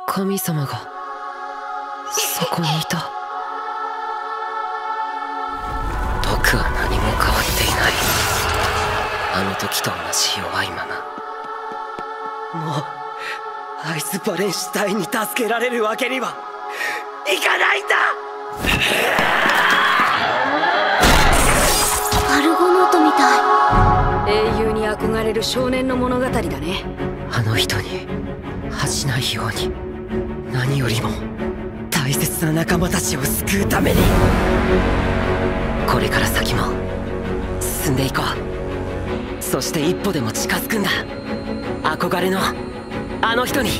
神様がそこにいた。僕は何も変わっていない。あの時と同じ弱いまま。もうアイスバレンシュタインに助けられるわけにはいかないんだ。 アルゴノートみたい。英雄に憧れる少年の物語だね。 あの人に恥じないように、何よりも大切な仲間たちを救うために。これから先も進んでいこう。そして一歩でも近づくんだ、憧れのあの人に。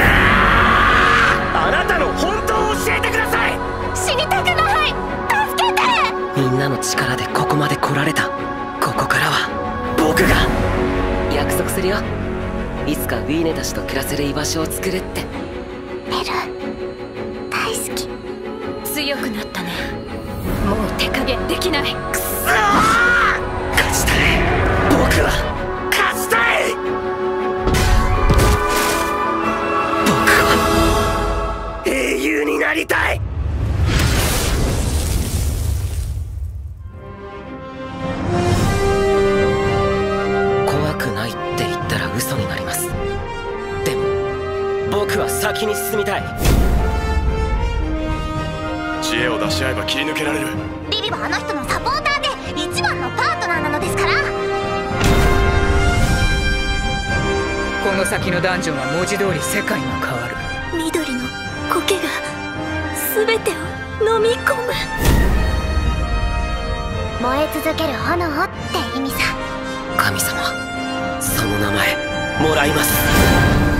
あなたの本当を教えてください。 死にたくない、助けて。 みんなの力でここまで来られた。ここからは僕が約束するよ。いつかウィーネたちと暮らせる居場所を作るって。 ベル大好き。 強くなったね。もう手加減できない。 くそー、勝ちたい。僕は勝ちたい。僕は英雄になりたい。怖くないって言ったら嘘になります。でも僕は先に進みたい。 知恵を出し合えば切り抜けられる。 リリはあの人のサポーターで一番のパートナーなのですから。 この先のダンジョンは文字通り世界が変わる。 緑の苔が全てを飲み込む。燃え続ける炎って意味さ。 神様、その名前もらいます。